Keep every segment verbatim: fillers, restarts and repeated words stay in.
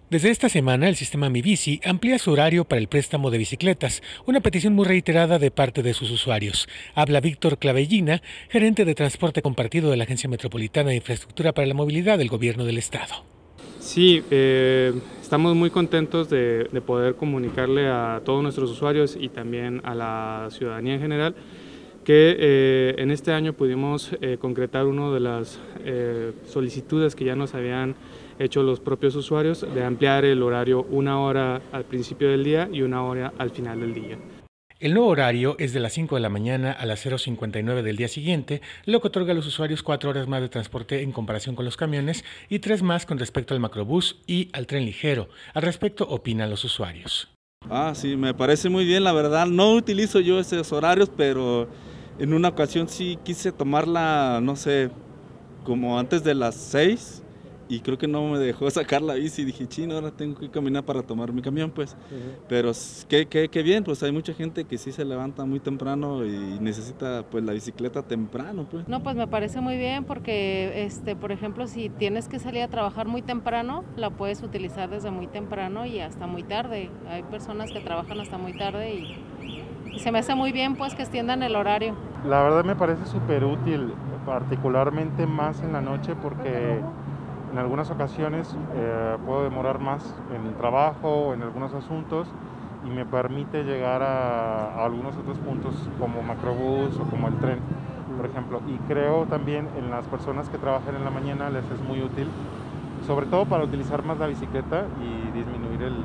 Desde esta semana, el sistema Mi Bici amplía su horario para el préstamo de bicicletas, una petición muy reiterada de parte de sus usuarios. Habla Víctor Clavellina, gerente de transporte compartido de la Agencia Metropolitana de Infraestructura para la Movilidad del Gobierno del Estado. Sí, eh, estamos muy contentos de, de poder comunicarle a todos nuestros usuarios y también a la ciudadanía en general que eh, en este año pudimos eh, concretar una de las eh, solicitudes que ya nos habían hecho los propios usuarios de ampliar el horario una hora al principio del día y una hora al final del día. El nuevo horario es de las cinco de la mañana a las cero cincuenta y nueve del día siguiente, lo que otorga a los usuarios cuatro horas más de transporte en comparación con los camiones y tres más con respecto al macrobús y al tren ligero. Al respecto opinan los usuarios. Ah, sí, me parece muy bien, la verdad. No utilizo yo esos horarios, pero en una ocasión sí quise tomarla, no sé, como antes de las seis y creo que no me dejó sacar la bici. Dije, chino, ahora tengo que caminar para tomar mi camión, pues. Uh-huh. Pero qué, qué, qué bien, pues hay mucha gente que sí se levanta muy temprano y necesita pues la bicicleta temprano, pues. No, pues me parece muy bien porque, este, por ejemplo, si tienes que salir a trabajar muy temprano, la puedes utilizar desde muy temprano y hasta muy tarde. Hay personas que trabajan hasta muy tarde y... Y se me hace muy bien pues que extiendan el horario. La verdad me parece súper útil, particularmente más en la noche porque en algunas ocasiones eh, puedo demorar más en el trabajo o en algunos asuntos y me permite llegar a, a algunos otros puntos como macrobús o como el tren, por ejemplo. Y creo también en las personas que trabajan en la mañana les es muy útil, sobre todo para utilizar más la bicicleta y disminuir el,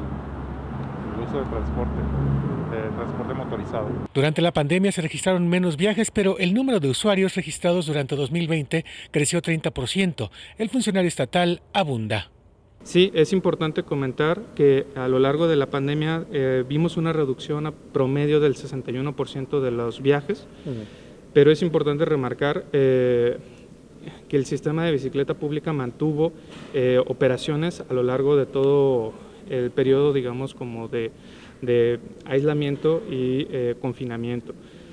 el uso de transporte. de transporte motorizado. Durante la pandemia se registraron menos viajes, pero el número de usuarios registrados durante dos mil veinte creció treinta por ciento. El funcionario estatal abunda. Sí, es importante comentar que a lo largo de la pandemia eh, vimos una reducción a promedio del sesenta y uno por ciento de los viajes, uh-huh. Pero es importante remarcar eh, que el sistema de bicicleta pública mantuvo eh, operaciones a lo largo de todo el periodo, digamos, como de de aislamiento y eh, confinamiento.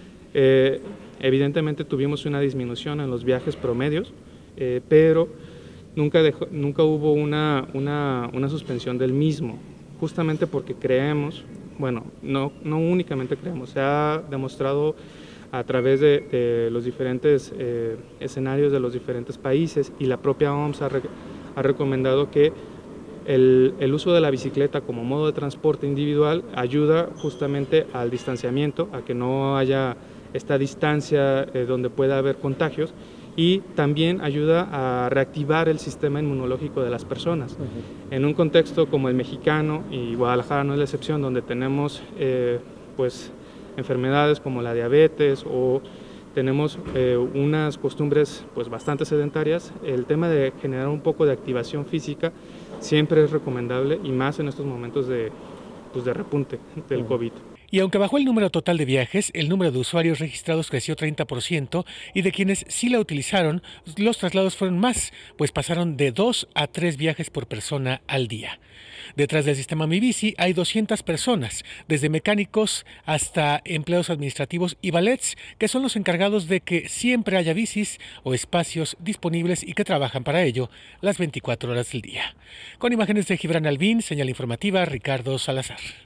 Eh, evidentemente tuvimos una disminución en los viajes promedios, eh, pero nunca, dejó, nunca hubo una, una, una suspensión del mismo, justamente porque creemos, bueno, no, no únicamente creemos, se ha demostrado a través de, de los diferentes eh, escenarios de los diferentes países y la propia O M S ha, re, ha recomendado que El, el uso de la bicicleta como modo de transporte individual ayuda justamente al distanciamiento, a que no haya esta distancia eh, donde pueda haber contagios y también ayuda a reactivar el sistema inmunológico de las personas. Uh-huh. En un contexto como el mexicano, y Guadalajara no es la excepción, donde tenemos eh, pues, enfermedades como la diabetes o tenemos eh, unas costumbres pues, bastante sedentarias, el tema de generar un poco de activación física siempre es recomendable y más en estos momentos de, pues, de repunte del uh-huh. COVID. Y aunque bajó el número total de viajes, el número de usuarios registrados creció treinta por ciento y de quienes sí la utilizaron, los traslados fueron más, pues pasaron de dos a tres viajes por persona al día. Detrás del sistema Mi Bici hay doscientas personas, desde mecánicos hasta empleados administrativos y valets, que son los encargados de que siempre haya bicis o espacios disponibles y que trabajan para ello las veinticuatro horas del día. Con imágenes de Gibran Albín, señal informativa Ricardo Salazar.